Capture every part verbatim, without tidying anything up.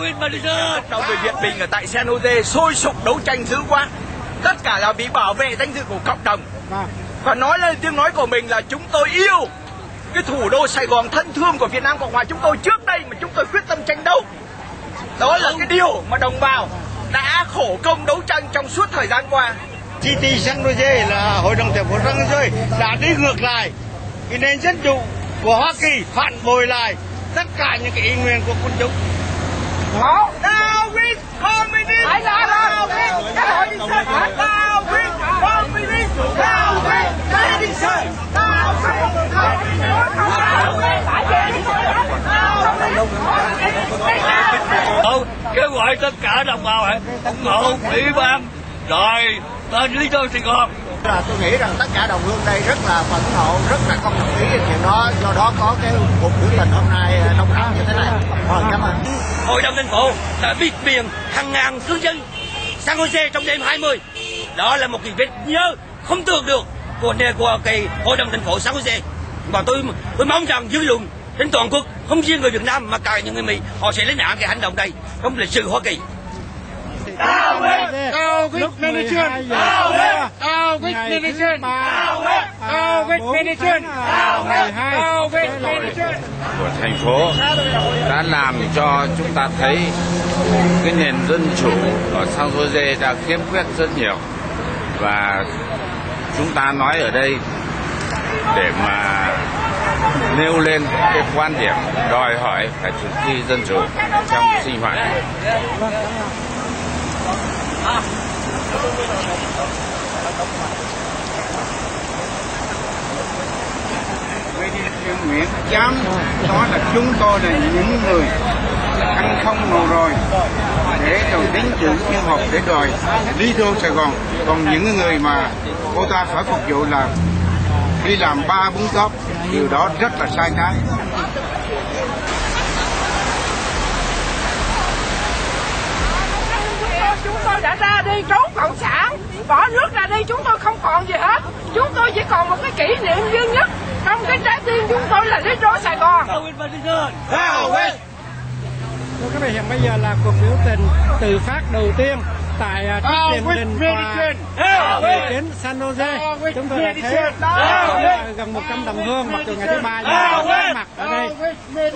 Cộng đồng người Việt Bình ở tại San Jose sôi sục đấu tranh dữ quá. Tất cả là vì bảo vệ danh dự của cộng đồng. Và nói lên tiếng nói của mình là chúng tôi yêu cái thủ đô Sài Gòn thân thương của Việt Nam Cộng Hòa chúng tôi trước đây mà chúng tôi quyết tâm tranh đấu. Đó là cái điều mà đồng bào đã khổ công đấu tranh trong suốt thời gian qua. xê tê San Jose là Hội đồng thành phố San Jose đã đi ngược lại cái nền dân chủ của Hoa Kỳ, phản bội lại tất cả những cái ý nguyện của quân chúng. Đó, Now with communism. Phải là Now with cái hội đi sơn. Now with communism. Now with cái đi sơn. Now with Now kêu gọi tất cả đồng bào hãy ủng hộ ủy ban rồi tên Lý Sơn Sài Gòn. Là tôi nghĩ rằng tất cả đồng hương đây rất là phẫn nộ, rất là không đồng ý với chuyện đó, do đó có cái cuộc biểu tình hôm nay đông đảo như thế này. Rồi, cảm ơn. Hội đồng thành phố đã biết miền hàng ngàn cư dân San Jose trong đêm hai mươi. Đó là một kỳ vết nhớ không tưởng được của của cái hội đồng thành phố San Jose. Và tôi tôi mong rằng dư luận đến toàn quốc, không riêng người Việt Nam mà cả những người Mỹ, họ sẽ lên án cái hành động này trong lịch sử Hoa Kỳ. Out with meditation! Out with Out with meditation! Out with meditation! Out with meditation! Của thành phố đã làm cho chúng ta thấy cái nền dân chủ ở San Jose đã khiếm khuyết rất nhiều, và chúng ta nói ở đây để mà nêu lên cái quan điểm đòi hỏi phải thực thi dân chủ trong sinh hoạt. Nguyễn dám nói là chúng tôi là những người ăn không ngồi rồi để rồi đến dự phiên họp để đòi đi đô Sài Gòn, còn những người mà cô ta phải phục vụ là đi làm ba bốn job, điều đó rất là sai trái. Chúng tôi đã ra đi trốn cộng sản, bỏ nước ra đi, chúng tôi không còn gì hết. Chúng tôi chỉ còn một cái kỷ niệm duy nhất trong cái trái tim chúng tôi là Lý Đô Sài Gòn. Thưa quý vị, hiện bây giờ là cuộc biểu tình tự phát đầu tiên tại trước điện đình tòa đến San Jose. Chúng tôi đã thấy gần một trăm đồng hương, mặc dù ngày thứ ba nhưng có mặt ở đây.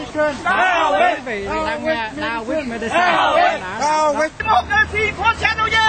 Quý vị đang nghe Now with Medicine. Democracy for San Jose.